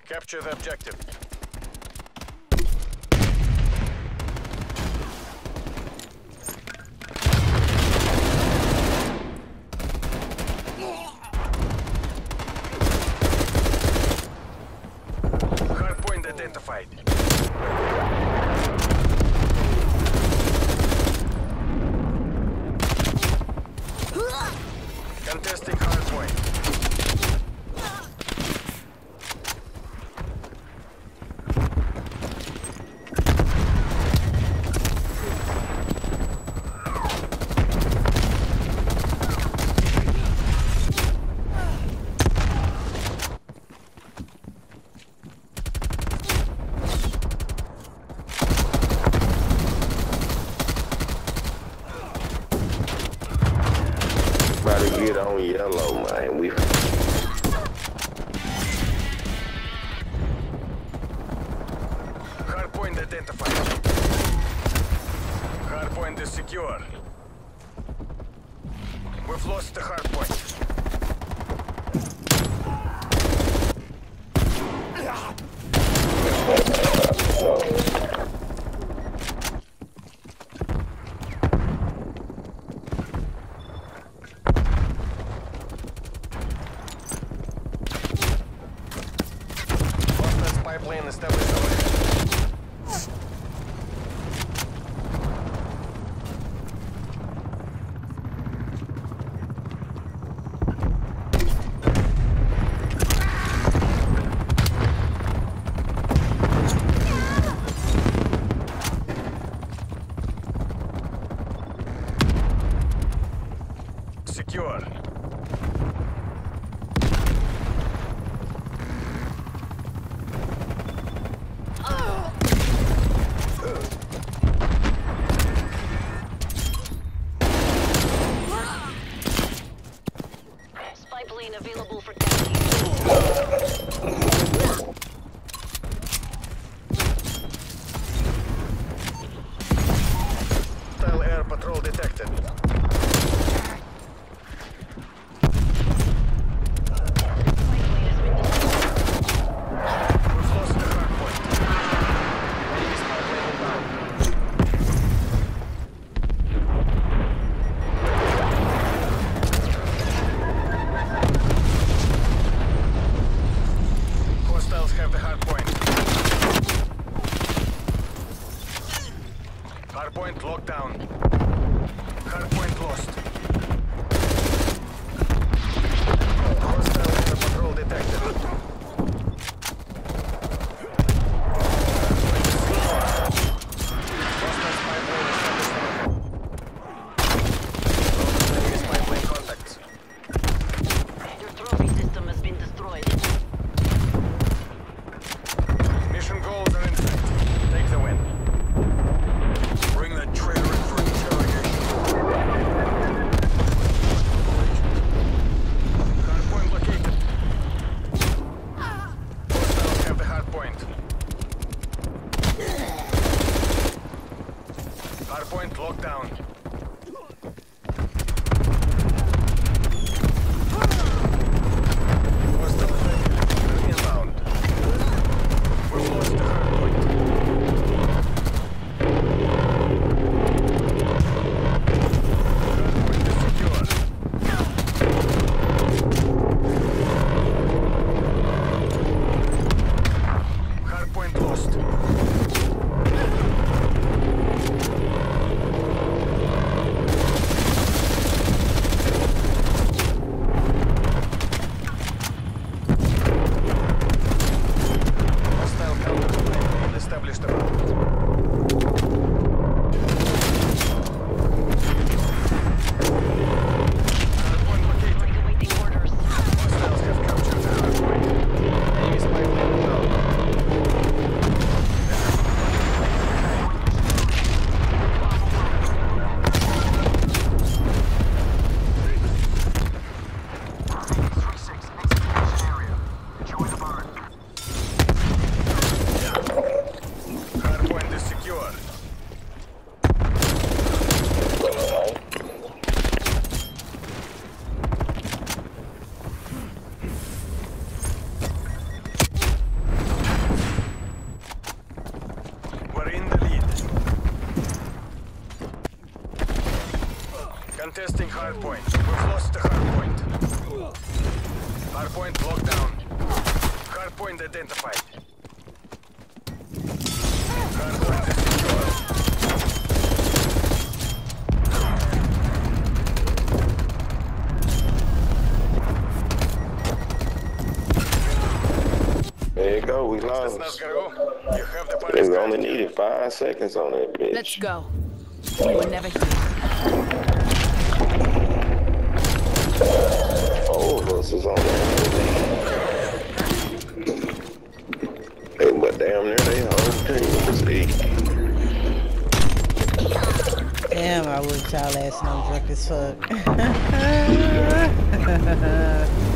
Capture the objective. Hardpoint identified. Contesting hardpoint. About to get on yellow, man. We Hardpoint identified. Hardpoint is secure. We've lost the hardpoint. Hostile spy plane established overhead. Secure. Spy plane available for taxi. Hostile air patrol detected. We've lost the hardpoint. Enemy spy plane inbound. Hostiles have the hardpoint. Hardpoint locked down. Hardpoint lost. Hostile air patrol detected. Hostile spy plane established overhead. Enemy spy plane contacts. Your trophy system has been destroyed. Mission goals are in sight. Take the win. Bring that traitor in for interrogation. Hardpoint located. Hostiles have the hardpoint. Hardpoint locked down. Hostile attack Contesting hardpoint. We've lost the hardpoint. Hardpoint locked down. Hardpoint identified. Hardpoint is secure. There you go, we Let's lost. not go. You have the We body. only needed 5 seconds on that bitch. Let's go. You were never here. 4 of us is on that. Hey, but damn near they whole team. See? Damn, I wish y'all ass no drunk as fuck.